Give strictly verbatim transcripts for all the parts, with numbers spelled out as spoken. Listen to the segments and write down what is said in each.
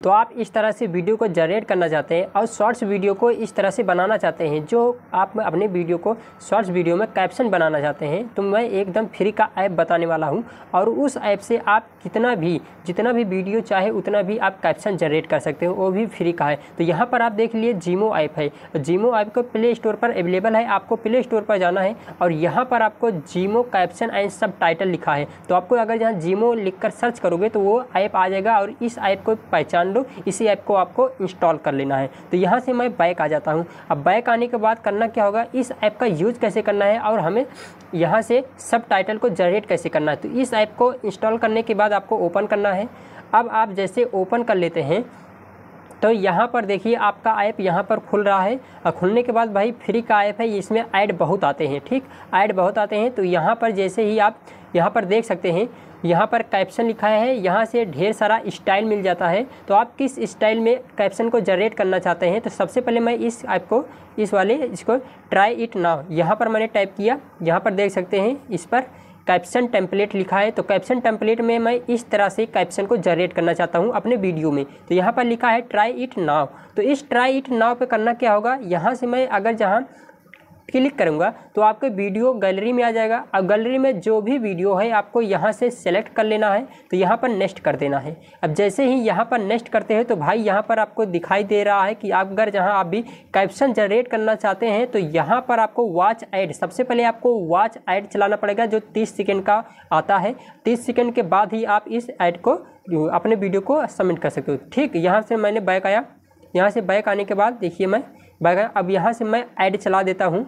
तो आप इस तरह से वीडियो को जनरेट करना चाहते हैं और शॉर्ट्स वीडियो को इस तरह से बनाना चाहते हैं, जो आप अपने वीडियो को शॉर्ट्स वीडियो में कैप्शन बनाना चाहते हैं, तो मैं एकदम फ्री का ऐप बताने वाला हूं और उस ऐप से आप कितना भी जितना भी वीडियो चाहे उतना भी आप कैप्शन जनरेट कर सकते हो, वो भी फ्री का है। तो यहाँ पर आप देख लीजिए जीमो ऐप है, जीमो ऐप को प्ले स्टोर पर अवेलेबल है। आपको प्ले स्टोर पर जाना है और यहाँ पर आपको Zeemo caption and subtitle लिखा है, तो आपको अगर यहाँ जीमो लिखकर सर्च करोगे तो वो ऐप आ जाएगा और इस ऐप को पहचान लो, इसी ऐप को आपको इंस्टॉल कर लेना है। तो यहाँ से मैं बैक आ जाता हूँ। अब बैक आने के बाद करना क्या होगा, इस ऐप का यूज़ कैसे करना है और हमें यहाँ से सब टाइटल को जनरेट कैसे करना है। तो इस ऐप को इंस्टॉल करने के बाद आपको ओपन करना है। अब आप जैसे ओपन कर लेते हैं तो यहाँ पर देखिए आपका ऐप यहाँ पर खुल रहा है और खुलने के बाद भाई फ्री का ऐप है, इसमें ऐड बहुत आते हैं, ठीक, ऐड बहुत आते हैं। तो यहाँ पर जैसे ही आप यहाँ पर देख सकते हैं, यहाँ पर कैप्शन लिखा है, यहाँ से ढेर सारा स्टाइल मिल जाता है। तो आप किस स्टाइल में कैप्शन को जनरेट करना चाहते हैं, तो सबसे पहले मैं इस ऐप को इस वाले इसको ट्राई इट नाउ यहाँ पर मैंने टाइप किया। यहाँ पर देख सकते हैं इस पर कैप्शन टेम्पलेट लिखा है। तो कैप्शन टेम्पलेट में मैं इस तरह से कैप्शन को जनरेट करना चाहता हूं अपने वीडियो में। तो यहाँ पर लिखा है ट्राई इट नाउ। तो इस ट्राई इट नाउ पे करना क्या होगा, यहाँ से मैं अगर जहाँ क्लिक करूँगा तो आपके वीडियो गैलरी में आ जाएगा और गैलरी में जो भी वीडियो है आपको यहाँ से सेलेक्ट कर लेना है। तो यहाँ पर नेक्स्ट कर देना है। अब जैसे ही यहाँ पर नेक्स्ट करते हैं तो भाई यहाँ पर आपको दिखाई दे रहा है कि आप अगर जहाँ आप भी कैप्शन जनरेट करना चाहते हैं तो यहाँ पर आपको वॉच ऐड, सबसे पहले आपको वॉच ऐड चलाना पड़ेगा जो तीस सेकेंड का आता है। तीस सेकेंड के बाद ही आप इस ऐड को अपने वीडियो को सबमिट कर सकते हो, ठीक। यहाँ से मैंने बैक आया, यहाँ से बैक आने के बाद देखिए मैं बैक आया। अब यहाँ से मैं ऐड चला देता हूँ।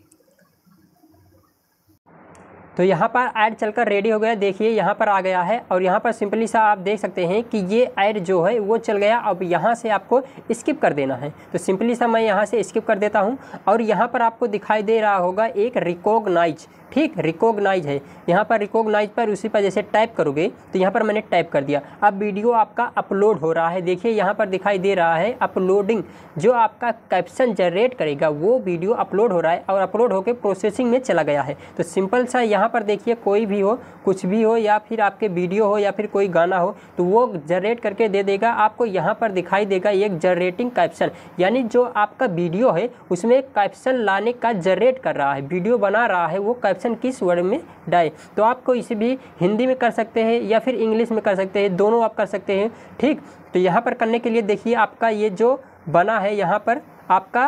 तो यहाँ पर ऐड चलकर रेडी हो गया, देखिए यहाँ पर आ गया है और यहाँ पर सिंपली सा आप देख सकते हैं कि ये ऐड जो है वो चल गया। अब यहाँ से आपको स्किप कर देना है। तो सिंपली सा मैं यहाँ से स्किप कर देता हूँ और यहाँ पर आपको दिखाई दे रहा होगा एक रिकॉग्नाइज, ठीक, रिकॉग्नाइज है। यहाँ पर रिकॉग्नाइज पर उसी पर जैसे टाइप करोगे तो यहाँ पर मैंने टाइप कर दिया। अब वीडियो आपका अपलोड हो रहा है, देखिए यहाँ पर दिखाई दे रहा है अपलोडिंग। जो आपका कैप्शन जनरेट करेगा वो वीडियो अपलोड हो रहा है और अपलोड होकर प्रोसेसिंग में चला गया है। तो सिंपल सा यहाँ पर देखिए कोई भी हो, कुछ भी हो, या फिर आपके वीडियो हो या फिर कोई गाना हो तो वो जनरेट करके दे देगा आपको। यहाँ पर दिखाई देगा एक जनरेटिंग कैप्शन, यानी जो आपका वीडियो है उसमें कैप्शन लाने का जनरेट कर रहा है, वीडियो बना रहा है, वो कैप्शन किस वर्ड में डाले। तो आपको इसे भी हिंदी में कर सकते हैं या फिर इंग्लिश में कर सकते हैं, दोनों आप कर सकते हैं, ठीक। तो यहाँ पर करने के लिए देखिए आपका ये जो बना है यहाँ पर आपका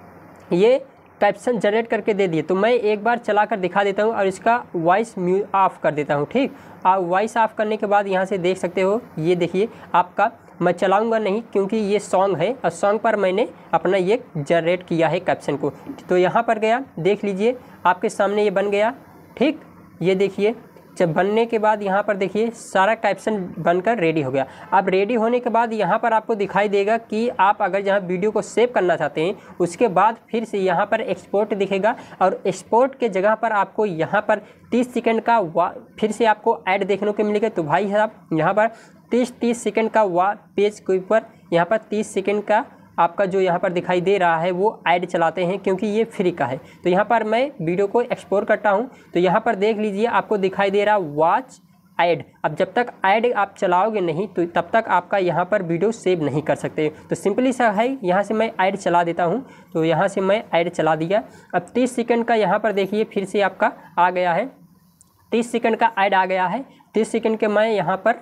ये कैप्शन जनरेट करके दे दिए। तो मैं एक बार चला कर दिखा देता हूँ और इसका वॉइस म्यूट ऑफ कर देता हूँ, ठीक। और वॉइस ऑफ करने के बाद यहाँ से देख सकते हो, ये देखिए आपका, मैं चलाऊंगा नहीं क्योंकि ये सॉन्ग है और सॉन्ग पर मैंने अपना ये जनरेट किया है कैप्शन को। तो यहाँ पर गया, देख लीजिए आपके सामने ये बन गया, ठीक। ये देखिए जब बनने के बाद यहाँ पर देखिए सारा कैप्शन बनकर रेडी हो गया। अब रेडी होने के बाद यहाँ पर आपको दिखाई देगा कि आप अगर जहाँ वीडियो को सेव करना चाहते हैं उसके बाद फिर से यहाँ पर एक्सपोर्ट दिखेगा और एक्सपोर्ट के जगह पर आपको यहाँ पर तीस सेकंड का फिर से आपको ऐड देखने को मिलेगा। तो भाई साहब यहाँ पर तीस तीस सेकंड का वा पेज के ऊपर यहाँ पर तीस सेकंड का आपका जो यहाँ पर दिखाई दे रहा है वो ऐड चलाते हैं क्योंकि ये फ्री का है। तो यहाँ पर मैं वीडियो को एक्सपोर्ट करता हूँ तो यहाँ पर देख लीजिए आपको दिखाई दे रहा वॉच ऐड। अब जब तक ऐड आप चलाओगे नहीं तो तब तक आपका यहाँ पर वीडियो सेव नहीं कर सकते। तो सिंपली सा है, यहाँ से मैं ऐड चला देता हूँ। तो यहाँ से मैं ऐड चला दिया। अब तीस सेकंड का यहाँ पर देखिए फिर से आपका आ गया है, तीस सेकंड का ऐड आ गया है। तीस सेकंड के मैं यहाँ पर,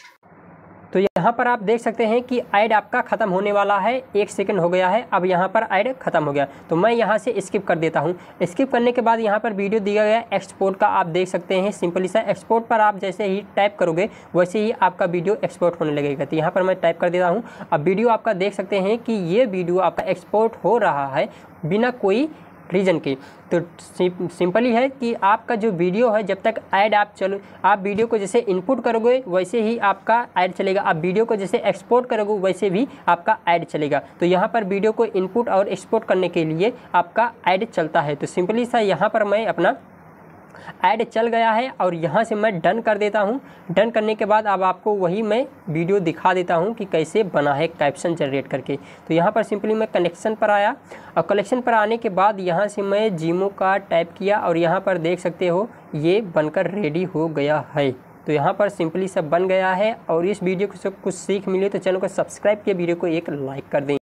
तो यहाँ पर आप देख सकते हैं कि ऐड आपका ख़त्म होने वाला है, एक सेकंड हो गया है। अब यहाँ पर ऐड ख़त्म हो गया तो मैं यहाँ से स्किप कर देता हूँ। स्किप करने के बाद यहाँ पर वीडियो दिया गया एक्सपोर्ट का, आप देख सकते हैं सिंपली सा एक्सपोर्ट पर आप जैसे ही टाइप करोगे वैसे ही आपका वीडियो एक्सपोर्ट होने लगेगा। तो यहाँ पर मैं टाइप कर देता हूँ। अब वीडियो आपका देख सकते हैं कि ये वीडियो आपका एक्सपोर्ट हो रहा है बिना कोई रीजन की। तो सिंपली है कि आपका जो वीडियो है जब तक ऐड आप चलो आप वीडियो को जैसे इनपुट करोगे वैसे ही आपका ऐड चलेगा। आप वीडियो को जैसे एक्सपोर्ट करोगे वैसे भी आपका ऐड चलेगा। तो यहाँ पर वीडियो को इनपुट और एक्सपोर्ट करने के लिए आपका ऐड चलता है। तो सिंपली सा यहाँ पर मैं अपना ऐड चल गया है और यहाँ से मैं डन कर देता हूँ। डन करने के बाद अब आपको वही मैं वीडियो दिखा देता हूँ कि कैसे बना है कैप्शन जनरेट करके। तो यहाँ पर सिंपली मैं कनेक्शन पर आया और कलेक्शन पर आने के बाद यहाँ से मैं जीमो का टाइप किया और यहाँ पर देख सकते हो ये बनकर रेडी हो गया है। तो यहाँ पर सिंपली सब बन गया है। और इस वीडियो को से कुछ सीख मिली तो चैनल को सब्सक्राइब किए, वीडियो को एक लाइक कर दें।